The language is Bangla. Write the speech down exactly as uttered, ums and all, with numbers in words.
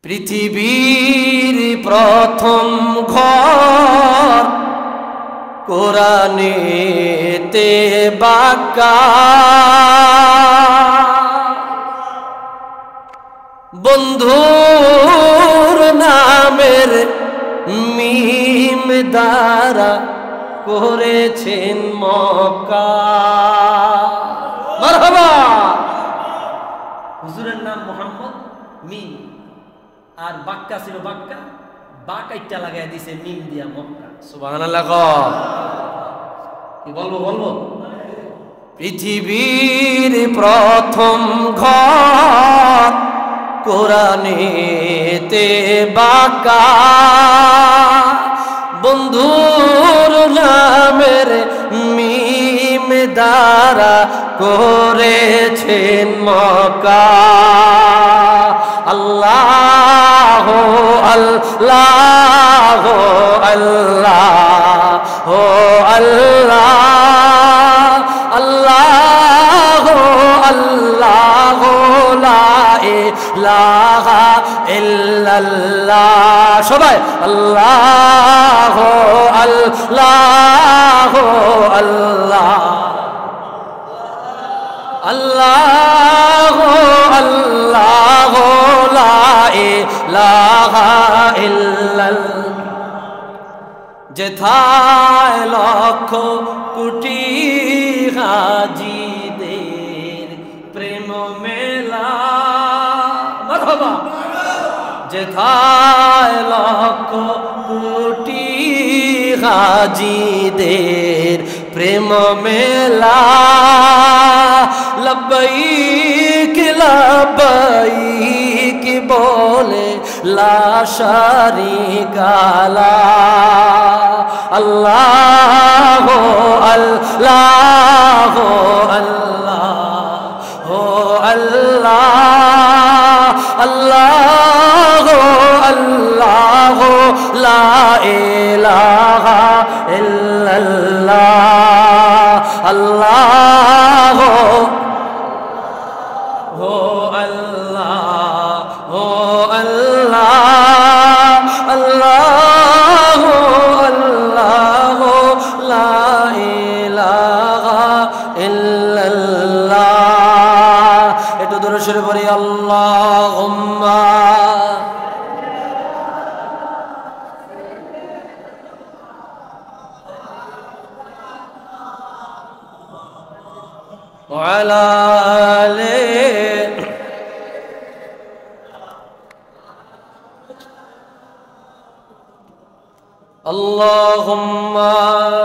পৃথিবীর প্রথম ঘর কোরআনেতে বাঁকা, বন্ধুর নামের মিম দ্বারা করেছেন মক্কা। মারহাবা। হুজুরের নাম মোহাম্মদ, মিম আর বাক্কা ছিল বাক্কা, বাকাইটা লাগাই দিছে মিম দিয়া মক্কা। সুবহানাল্লাহ। কি বলবো বলবো পৃথিবীর প্রথম ঘর কোরআনেতে বাঁকা, বন্ধুর নামের মিম দ্বারা করেছেন মক্কা। আল্লাহ আল্লাহ আল্লাহ আল্লাহ আল্লাহ আল্লাহ লা ইলাহা ইল্লাল্লাহ। সবাই আল্লাহ আল্লাহ আল্লাহ আল্লাহ আল্লাহ লা ইলাহা ইল্লাল্লাহ। যেথায় লক্ষ কোটি হাজিদের প্রেম মেলা। মারহাবা। যেথায় লক্ষ কোটি হাজিদের প্রেম মেলা। লব্বাইক লব্বাইক বলে লা শারিকা লাহ। আল্লাহ আল্লাহ আল্লাহ আল্লাহ আল্লাহ আল্লাহ লা ইলাহা ইল্লাল্লাহ। আল্লাহ হো আল্লাহ হো আল্লাহ আল্লাহ আল্লাহ লা ইলাহা ইল্লাল্লাহ। একটু দূরে সরে পড়ি। আল্লাহুম্মা وعلى آله اللهم